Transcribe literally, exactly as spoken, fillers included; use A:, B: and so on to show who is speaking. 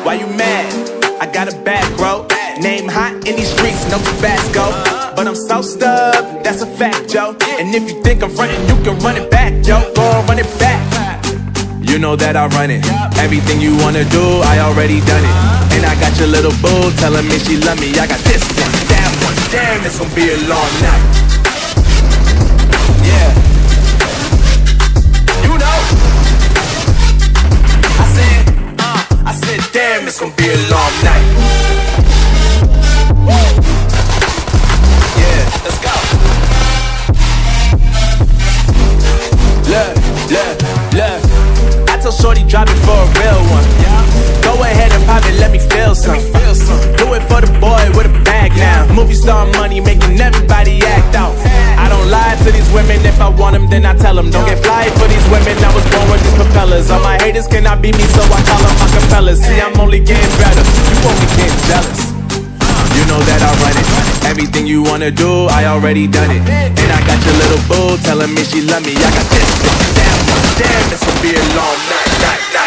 A: Why you mad? I got a bad bro. Name hot in these streets, no Tabasco. But I'm so stubbed, that's a fact, yo. And if you think I'm frontin', you can run it back, yo. Go on, run it back. You know that I run it. Everything you wanna do, I already done it. And I got your little boo telling me she love me. I got this one, that one. Damn, it's gonna be a long night. Yeah. You know. I said, uh, I said, damn, it's gonna be a long night. Yeah, let's go. Look, look, look. I told Shorty drop it for a real one. Go ahead and pop it, let me feel some. Do it for the boy with a bag now. Movie star money making everybody act out. I don't lie to these women, if I want them then I tell them. Don't get fly for these women, I was born with these propellers. All my haters cannot beat me, so I call them acapellas. See, I'm only getting better, you only getting jealous. You know that I run it. Everything you wanna do, I already done it. And I got your little boo telling me she love me. I got this, this, that one. Damn, this will be a long night, night, night.